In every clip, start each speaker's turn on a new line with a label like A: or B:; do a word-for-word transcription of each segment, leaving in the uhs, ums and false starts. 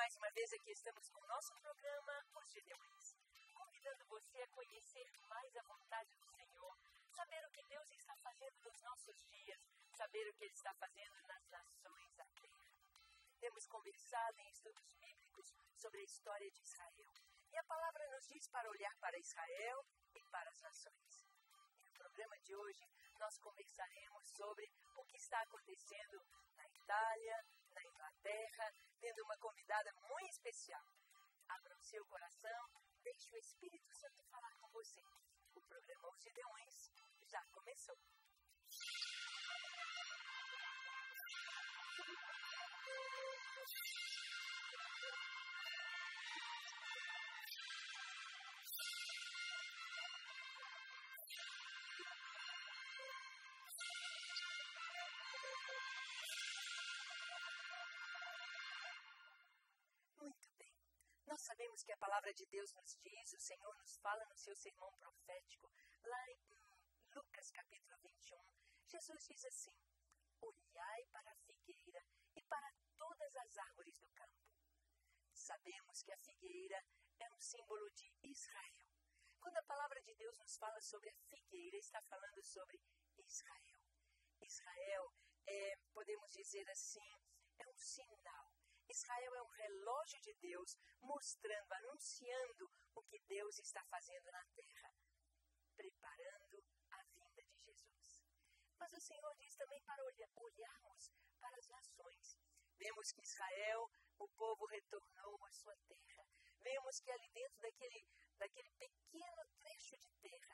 A: Mais uma vez aqui estamos com o nosso programa Os Gideões, convidando você a conhecer mais a vontade do Senhor, saber o que Deus está fazendo nos nossos dias, saber o que Ele está fazendo nas nações da terra. Temos conversado em estudos bíblicos sobre a história de Israel. E a palavra nos diz para olhar para Israel e para as nações. E no programa de hoje, nós conversaremos sobre o que está acontecendo na Itália, na Inglaterra, tendo uma convidada muito especial. Abra o seu coração, deixe o Espírito Santo falar com você. O programa Os Gideões já começou. Muito bem. Nós sabemos que a palavra de Deus nos diz, o Senhor nos fala no seu sermão profético, lá em Lucas capítulo vinte e um, Jesus diz assim: olhai para a figueira e para todas as árvores do campo. Sabemos que a figueira é um símbolo de Israel. Quando a palavra de Deus nos fala sobre a figueira, está falando sobre Israel. Israel é, podemos dizer assim, é um sinal. Israel é um relógio de Deus mostrando, anunciando o que Deus está fazendo na terra, preparando a vinda de Jesus. Mas o Senhor diz também para olhar, olharmos para as nações. Vemos que Israel, o povo retornou à sua terra. Vemos que ali dentro daquele, daquele pequeno trecho de terra,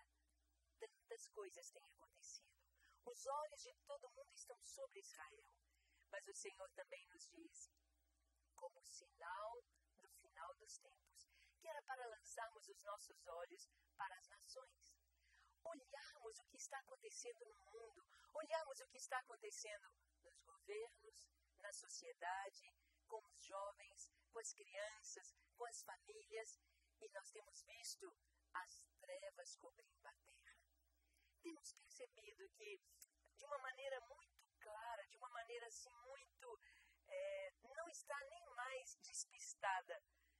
A: tantas coisas têm acontecido. Os olhos de todo mundo estão sobre Israel. Mas o Senhor também nos diz, como sinal do final dos tempos, que era para lançarmos os nossos olhos para as nações. Olharmos o que está acontecendo no mundo, olharmos o que está acontecendo nos governos, na sociedade, com os jovens, com as crianças, com as famílias, e nós temos visto as trevas cobrindo a terra. Temos percebido que, de uma maneira muito clara, de uma maneira assim muito, é, não está nem mais despistada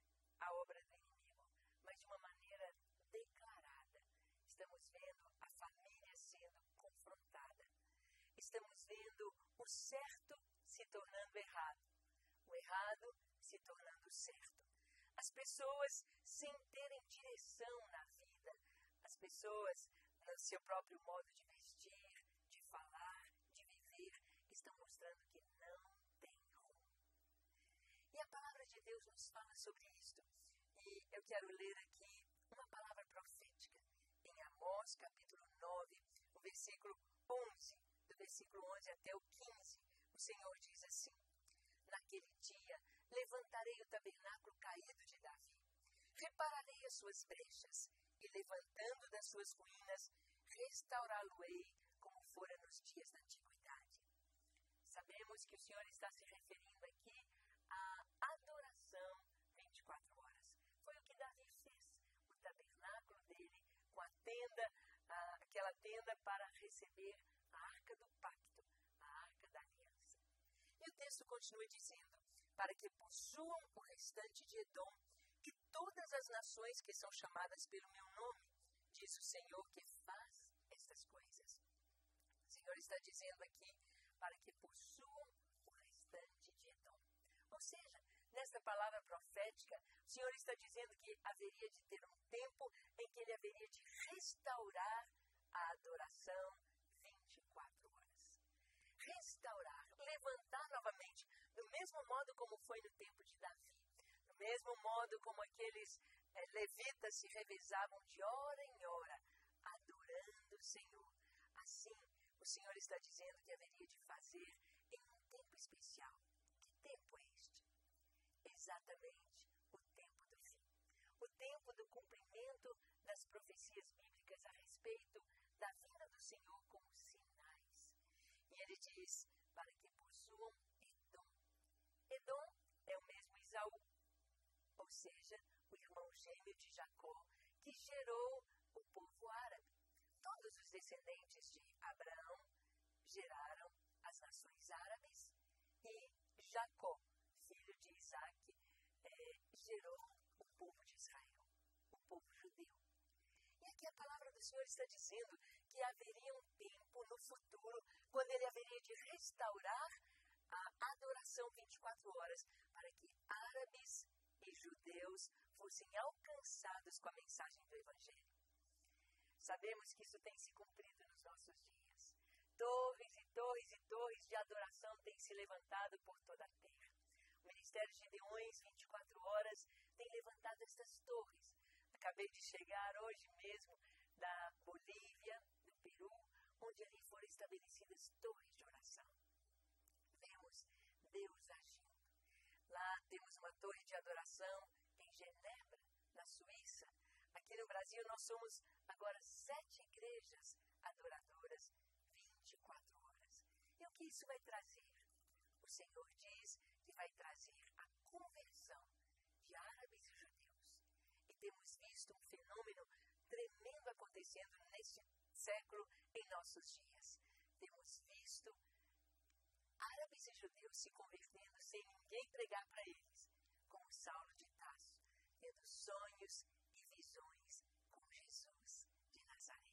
A: a obra do inimigo, mas de uma maneira declarada. Estamos vendo a família sendo confrontada. Estamos vendo o certo se tornando errado. O errado se tornando certo. As pessoas sem terem direção na vida. As pessoas, no seu próprio modo de vestir, de falar, de viver, estão mostrando que não tem rumo. E a palavra de Deus nos fala sobre isto. E eu quero ler aqui uma palavra profética. Em Amós, capítulo nove, o versículo onze, do versículo onze até o quinze, o Senhor diz assim: naquele dia levantarei o tabernáculo caído de Davi, repararei as suas brechas, e levantando das suas ruínas, restaurá-lo-ei como fora nos dias da antiguidade. Sabemos que o Senhor está se referindo aqui à adoração vinte e quatro horas. Foi o que Davi fez, o tabernáculo dele, com a tenda, a, aquela tenda para receber a arca do pacto, a arca da aliança. E o texto continua dizendo, para que possuam o restante de Edom, que todas as nações que são chamadas pelo meu nome, diz o Senhor que faz estas coisas. O Senhor está dizendo aqui, para que possuam o restante de Edom. Ou seja, nesta palavra profética, o Senhor está dizendo que haveria de ter um tempo em que Ele haveria de restaurar a adoração vinte e quatro horas. Restaurar, levantar novamente, do mesmo modo como foi no tempo de Davi, do mesmo modo como aqueles eh, levitas se revezavam de hora em hora, adorando o Senhor. Assim, o Senhor está dizendo que haveria de fazer em um tempo especial. Que tempo é este? Exatamente o tempo do fim. O tempo do cumprimento das profecias bíblicas a respeito da vinda do Senhor como sinais. E ele diz, para que possuam Edom. Edom é o mesmo Esaú, ou seja, o irmão gêmeo de Jacó, que gerou o povo árabe. Todos os descendentes de Abraão geraram as nações árabes e Jacó, filho de Isaac, é, é, gerou o povo de Israel, o povo judeu. E aqui a palavra do Senhor está dizendo que haveria um tempo no futuro quando ele haveria de restaurar a adoração vinte e quatro horas para que árabes e judeus fossem alcançados com a mensagem do Evangelho. Sabemos que isso tem se cumprido nos nossos dias. Torres e torres e torres de adoração têm se levantado por toda a terra. O Ministério de Gideões vinte e quatro horas tem levantado estas torres. Acabei de chegar hoje mesmo da Bolívia, do Peru, onde ali foram estabelecidas torres de oração. Vemos Deus agindo. Lá temos uma torre de adoração em Genebra, na Suíça. Aqui no Brasil nós somos agora sete igrejas adoradoras, vinte e quatro horas. E o que isso vai trazer? O Senhor diz que vai trazer a conversão de árabes e judeus. E temos visto um fenômeno tremendo acontecendo neste século em nossos dias. Temos visto árabes e judeus se convertendo sem ninguém pregar para eles, como Saulo de Tarso, tendo sonhos e visões com Jesus de Nazaré.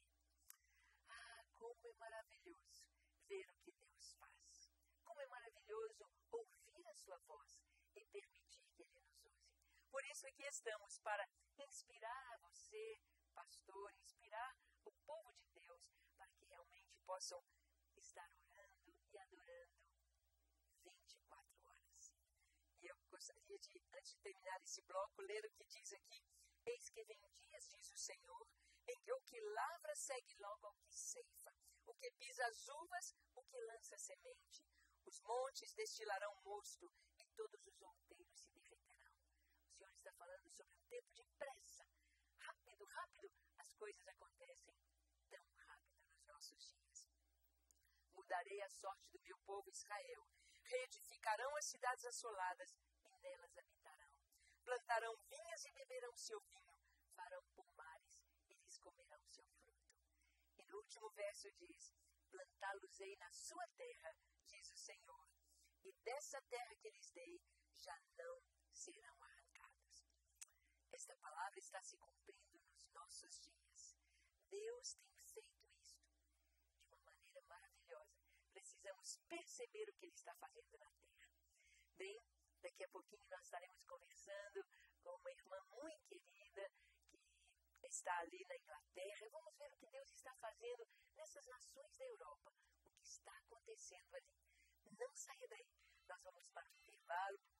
A: Ah, como é maravilhoso ver o que Deus faz. Como é maravilhoso ouvir a sua voz e permitir que Ele nos use. Por isso aqui estamos, para inspirar a você, pastor, inspirar o povo de Deus, para que realmente possam estar orando e adorando vinte e quatro horas. E eu gostaria de, antes de terminar esse bloco, ler o que diz aqui. Eis que vem dias, diz o Senhor, em que o que lavra segue logo ao que ceifa, o que pisa as uvas, o que lança semente. Os montes destilarão mosto e todos os outeiros se derreterão. O Senhor está falando sobre um tempo de pressa. Rápido, rápido, as coisas acontecem tão rápido nos nossos dias. Mudarei a sorte do meu povo Israel. Reedificarão as cidades assoladas e nelas habitarão. Plantarão vinhas e beberão seu vinho. Farão pomares e lhes comerão seu fruto. E no último verso diz: plantá-los-ei na sua terra, diz o Senhor, e dessa terra que lhes dei já não serão arrancados. Esta palavra está se cumprindo nos nossos dias. Deus tem feito isto de uma maneira maravilhosa. Precisamos perceber o que Ele está fazendo na terra. Bem, daqui a pouquinho nós estaremos conversando com uma irmã muito querida que está ali na Inglaterra. Vamos ver o que Deus está fazendo nessas nações da Europa. O que está acontecendo ali. Não saia daí. Nós vamos para o intervalo.